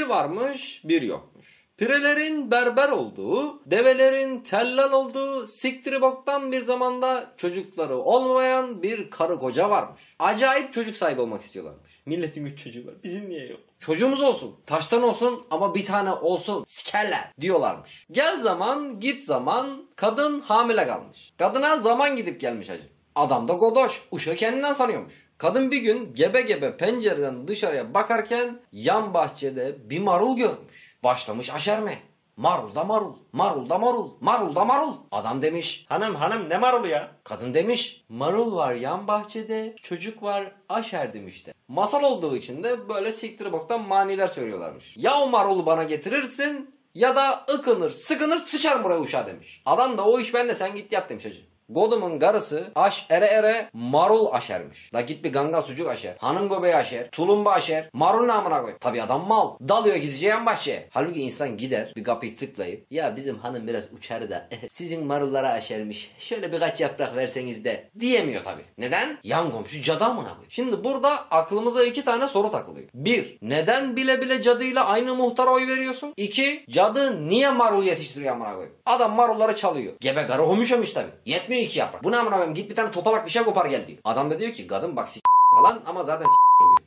varmış, bir yokmuş. Pirelerin berber olduğu, develerin tellal olduğu, siktiri boktan bir zamanda çocukları olmayan bir karı koca varmış. Acayip çocuk sahibi olmak istiyorlarmış. Milletin 3 çocuğu var, bizim niye yok? Çocuğumuz olsun, taştan olsun ama bir tane olsun, sikerler diyorlarmış. Gel zaman, git zaman, kadın hamile kalmış. Kadına zaman gidip gelmiş hacı. Adam da godoş, uşağı kendinden sanıyormuş. Kadın bir gün gebe gebe pencereden dışarıya bakarken yan bahçede bir marul görmüş. Başlamış aşermeye. Marul da marul, marul da marul, marul da marul. Adam demiş, hanım ne marulu ya? Kadın demiş, marul var yan bahçede, çocuk var aşer demişti. Masal olduğu için de böyle siktiri boktan maniler söylüyorlarmış. Ya o marulu bana getirirsin ya da ıkınır, sıkınır, sıçarım buraya uşağı demiş. Adam da o iş bende, sen git yap demiş hacı. Godumun karısı aş ere marul aşermiş. La git bir ganga sucuk aşer. Hanım göbeği aşer. Tulumba aşer. Marul namına koy. Tabi adam mal. Dalıyor gizlice yan bahçeye. Halbuki insan gider bir kapıyı tıklayıp ya bizim hanım biraz uçar da sizin marullara aşermiş. Şöyle birkaç yaprak verseniz de diyemiyor tabi. Neden? Yan komşu cadı amına koy. Şimdi burada aklımıza 2 tane soru takılıyor. 1. Neden bile bile cadıyla aynı muhtara oy veriyorsun? 2. Cadı niye marul yetiştiriyor amına koy? Adam marulları çalıyor. Gebe karı homuşamış tabi. Yetmiyor 2 yaprak. Bu ne amına koyayım? Git bir tane topalak bir şey kopar gel diyor. Adam da diyor ki kadın bak falan ama zaten oluyor.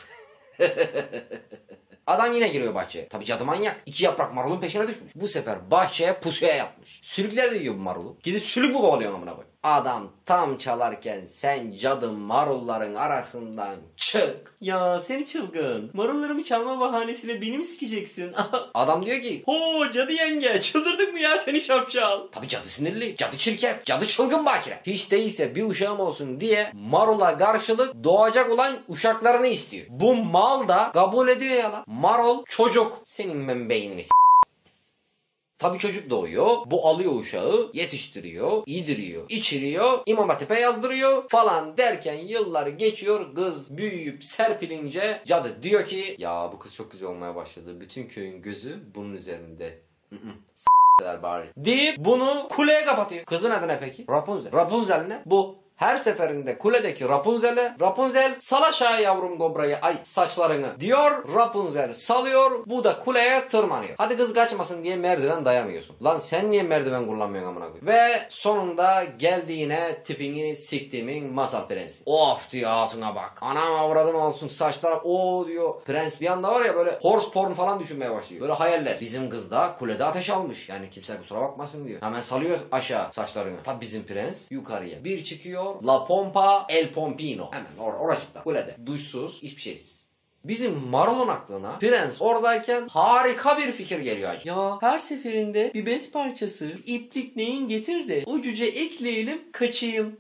Adam yine giriyor bahçeye. Tabi cadı manyak. 2 yaprak marulun peşine düşmüş. Bu sefer bahçeye pusuya yatmış. Sülükler de yiyor bu marulu. Gidip sülük mü kovalıyor amına koy? Adam tam çalarken sen cadı marulların arasından çık. Ya seni çılgın. Marullarımı çalma bahanesiyle beni mi sikeceksin? Adam diyor ki ho cadı yenge çıldırdın mı ya seni şapşal. Tabi cadı sinirli. Cadı çirkef. Cadı çılgın bakire. Hiç değilse bir uşağım olsun diye marula karşılık doğacak olan uşaklarını istiyor. Bu mal da kabul ediyor ya lan. Marul çocuk. Senin ben beynini Tabii çocuk doğuyor, bu alıyor uşağı, yetiştiriyor, yediriyor, içiriyor, İmam Hatip'e yazdırıyor falan derken yıllar geçiyor, kız büyüyüp serpilince cadı diyor ki ya bu kız çok güzel olmaya başladı, bütün köyün gözü bunun üzerinde. Bari deyip bunu kuleye kapatıyor. Kızın adı ne peki? Rapunzel. Rapunzel ne? Bu. Her seferinde kuledeki Rapunzel'e Rapunzel sal aşağı yavrum kobrayı ay saçlarını diyor. Rapunzel salıyor. Bu da kuleye tırmanıyor. Hadi kız kaçmasın diye merdiven dayamıyorsun. Lan sen niye merdiven kullanmıyorsun amına koyayım? Ve sonunda geldiğine tipini siktiğimin masal prensi. Of diyor hatuna bak. Anam avradım olsun saçlar o diyor. Prens bir anda var ya böyle horse porn falan düşünmeye başlıyor. Böyle hayaller. Bizim kız da kulede ateş almış. Yani kimse kusura bakmasın diyor. Hemen salıyor aşağı saçlarını. Tabi bizim prens yukarıya. Bir çıkıyor. La pompa el pompino. Hemen oracıkta kulede. Duşsuz, hiçbir şeysiz. Bizim Marul'un aklına prens oradayken harika bir fikir geliyor. Ya her seferinde bir bez parçası, iplik neyin getir de ucuca ekleyelim kaçayım.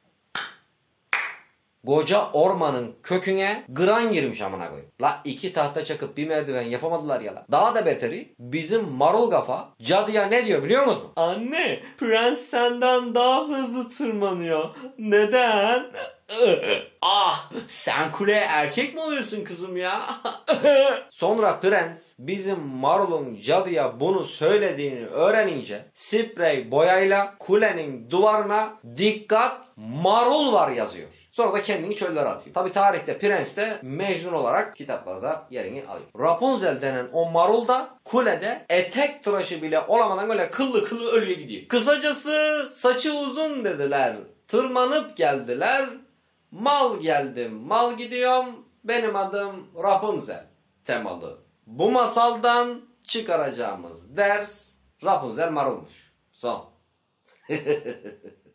Koca ormanın köküne gıran girmiş amına koyayım. La 2 tahta çakıp bir merdiven yapamadılar ya la. Daha da beteri bizim marul kafa cadıya ne diyor biliyor musun? Anne prens senden daha hızlı tırmanıyor. Neden? Ah sen kuleye erkek mi oluyorsun kızım ya? Sonra prens bizim marulun cadıya bunu söylediğini öğrenince sprey boyayla kulenin duvarına dikkat marul var yazıyor. Sonra da kendini çöllere atıyor. Tabi tarihte prens de Mecnun olarak kitaplarda yerini alıyor. Rapunzel denen o marul da kulede etek tıraşı bile olamadan öyle kıllı kıllı ölüye gidiyor. Kısacası saçı uzun dediler. Tırmanıp geldiler. Mal geldim, mal gidiyorum. Benim adım Rapunzel temalı. Bu masaldan çıkaracağımız ders Rapunzel marulmuş. Son.